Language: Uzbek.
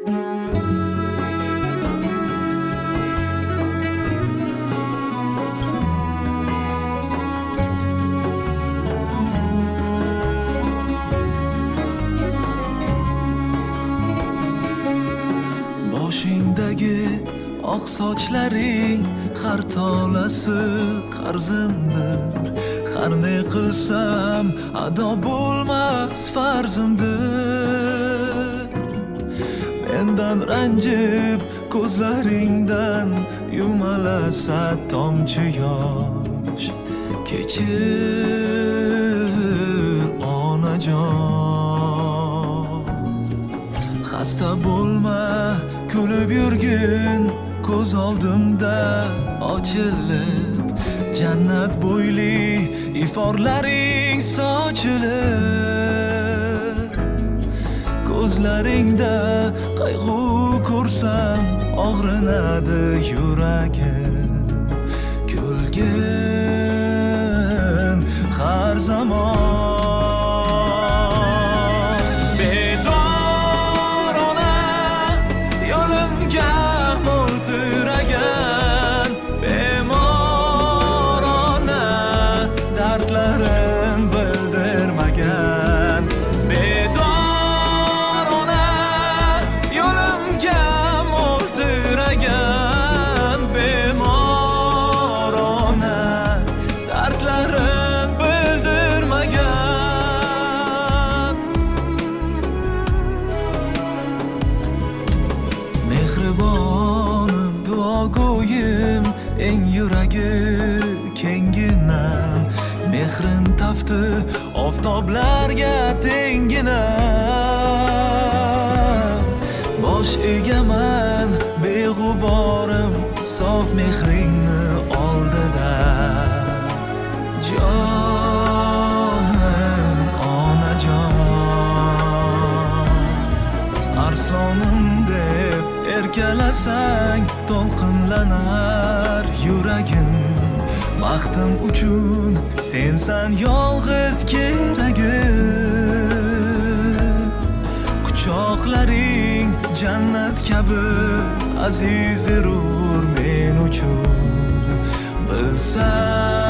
Boshingdagi oq sochlaring har tolasi qarzimdir. Har ne qilsam ado bo'lmas farzimdir. Mendan ranjib ko'zlaringdan yumalasa tomchi yosh. Kechir onajon. Xasta bo'lma, kulib yurgin ko'z oldimda ochilib, jannat bo'yli iforlaring sochilib. Ko'zlaringda qayg'u ko'rsam og'rinadi yuragim. Kulgin har zamon. Mehribonim, duogo'yim, eng yuragi kenginam. Mehrin tafti oftoblarga tenginam. Bosh egaman, beg'uborim, sof mehringni oldida. Jonim, onajon. Arslonim deb erkalasang to'lqinlanar yuragim. Baxtim uchun sensan yolg'iz keragim. Quchoqlaring jannat kabi aziz zerur men uchun. Bilsam